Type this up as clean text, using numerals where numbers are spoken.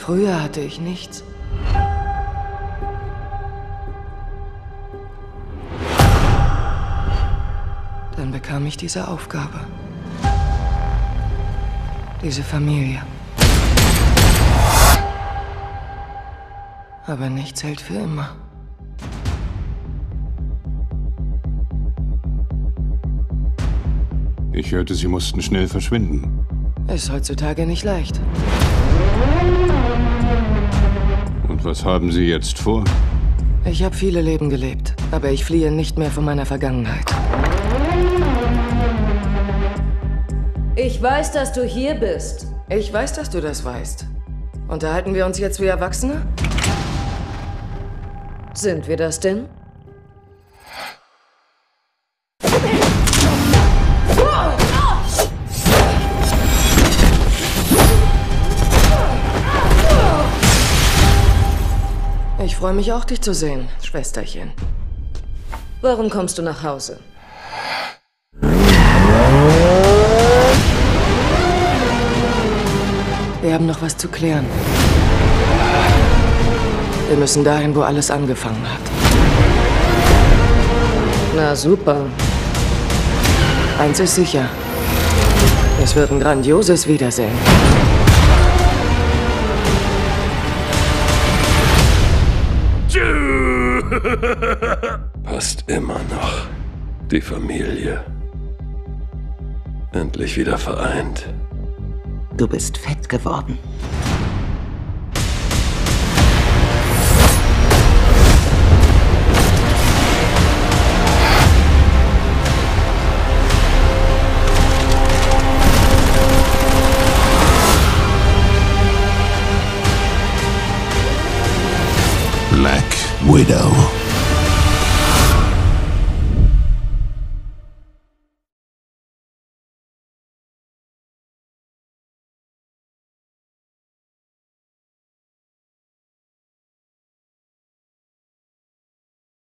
Früher hatte ich nichts. Dann bekam ich diese Aufgabe. Diese Familie. Aber nichts hält für immer. Ich hörte, Sie mussten schnell verschwinden. Ist heutzutage nicht leicht. Und was haben Sie jetzt vor? Ich habe viele Leben gelebt, aber ich fliehe nicht mehr von meiner Vergangenheit. Ich weiß, dass du hier bist. Ich weiß, dass du das weißt. Unterhalten wir uns jetzt wie Erwachsene? Sind wir das denn? Ich freue mich auch, dich zu sehen, Schwesterchen. Warum kommst du nach Hause? Wir haben noch was zu klären. Wir müssen dahin, wo alles angefangen hat. Na super. Eins ist sicher. Es wird ein grandioses Wiedersehen. Passt immer noch. Die Familie. Endlich wieder vereint. Du bist fett geworden. Black Widow.